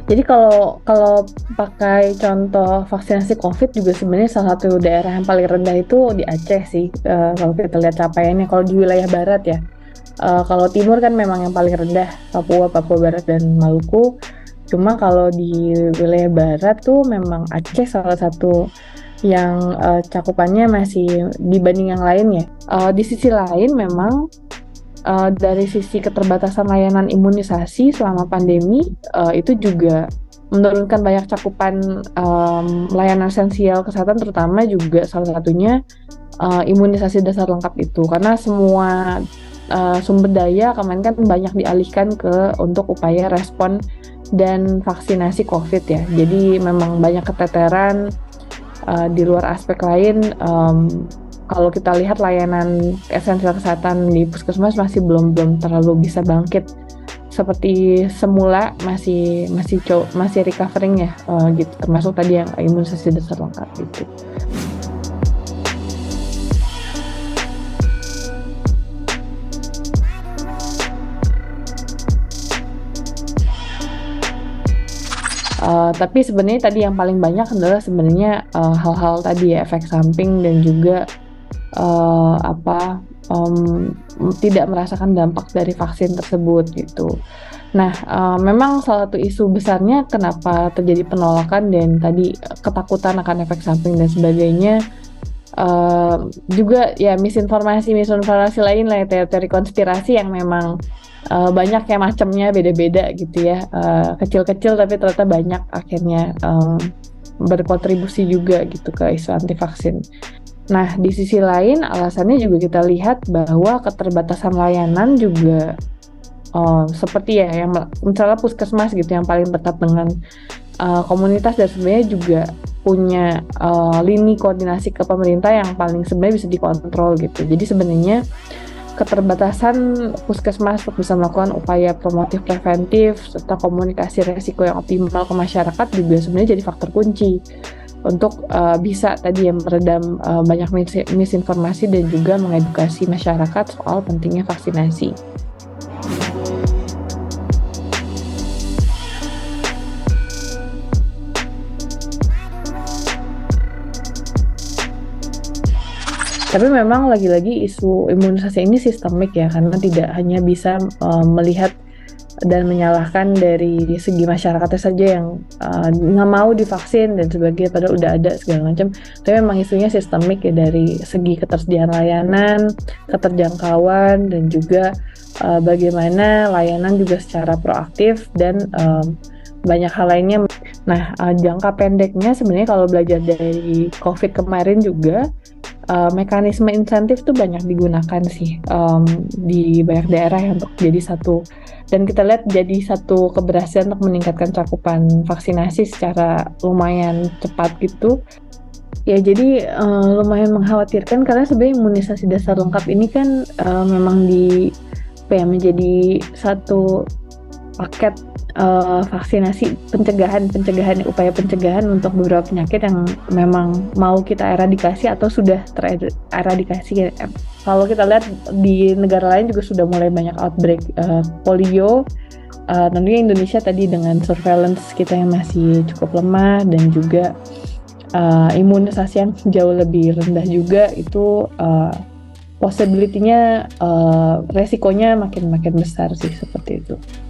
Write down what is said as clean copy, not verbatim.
Jadi kalau kalau pakai contoh vaksinasi COVID juga sebenarnya salah satu daerah yang paling rendah itu di Aceh sih, kalau kita lihat capaiannya kalau di wilayah barat ya. Kalau timur kan memang yang paling rendah, Papua, Papua Barat dan Maluku. Cuma kalau di wilayah barat tuh memang Aceh salah satu yang cakupannya masih dibanding yang lain ya. Di sisi lain memang dari sisi keterbatasan layanan imunisasi selama pandemi itu juga menurunkan banyak cakupan layanan esensial kesehatan, terutama juga salah satunya imunisasi dasar lengkap itu, karena semua sumber daya kemarin kan banyak dialihkan ke untuk upaya respon dan vaksinasi COVID ya. Jadi memang banyak keteteran di luar aspek lain. Kalau kita lihat layanan esensial kesehatan di puskesmas masih belum terlalu bisa bangkit seperti semula, masih recovering ya, gitu, termasuk tadi yang imunisasi dasar lengkap gitu. Tapi sebenarnya tadi yang paling banyak adalah sebenarnya hal-hal tadi ya, efek samping dan juga tidak merasakan dampak dari vaksin tersebut gitu. Nah, memang salah satu isu besarnya kenapa terjadi penolakan dan tadi ketakutan akan efek samping dan sebagainya, juga ya misinformasi lain lah ya, teori konspirasi yang memang banyak ya macamnya, beda-beda gitu ya, kecil-kecil tapi ternyata banyak akhirnya berkontribusi juga gitu ke isu anti vaksin. Nah, di sisi lain alasannya juga kita lihat bahwa keterbatasan layanan juga seperti ya yang misalnya puskesmas gitu yang paling dekat dengan komunitas dan sebenarnya juga punya lini koordinasi ke pemerintah yang paling sebenarnya bisa dikontrol gitu. Jadi sebenarnya keterbatasan puskesmas untuk bisa melakukan upaya promotif preventif serta komunikasi resiko yang optimal ke masyarakat juga sebenarnya jadi faktor kunci untuk bisa tadi yang meredam banyak misinformasi dan juga mengedukasi masyarakat soal pentingnya vaksinasi. Tapi memang lagi-lagi isu imunisasi ini sistemik ya, karena tidak hanya bisa melihat dan menyalahkan dari segi masyarakatnya saja yang nggak mau divaksin dan sebagainya, padahal udah ada segala macam. Tapi memang isunya sistemik ya, dari segi ketersediaan layanan, keterjangkauan, dan juga bagaimana layanan juga secara proaktif dan banyak hal lainnya. Nah, jangka pendeknya sebenarnya kalau belajar dari COVID kemarin juga, mekanisme insentif tuh banyak digunakan sih di banyak daerah ya untuk jadi satu, dan kita lihat jadi satu keberhasilan untuk meningkatkan cakupan vaksinasi secara lumayan cepat gitu. Ya jadi lumayan mengkhawatirkan karena sebenarnya imunisasi dasar lengkap ini kan memang menjadi satu paket vaksinasi pencegahan upaya pencegahan untuk beberapa penyakit yang memang mau kita eradikasi atau sudah tereradikasi. Kalau kita lihat di negara lain juga sudah mulai banyak outbreak polio. Tentunya Indonesia tadi dengan surveillance kita yang masih cukup lemah dan juga imunisasi yang jauh lebih rendah juga, itu possibility-nya resikonya makin besar sih, seperti itu.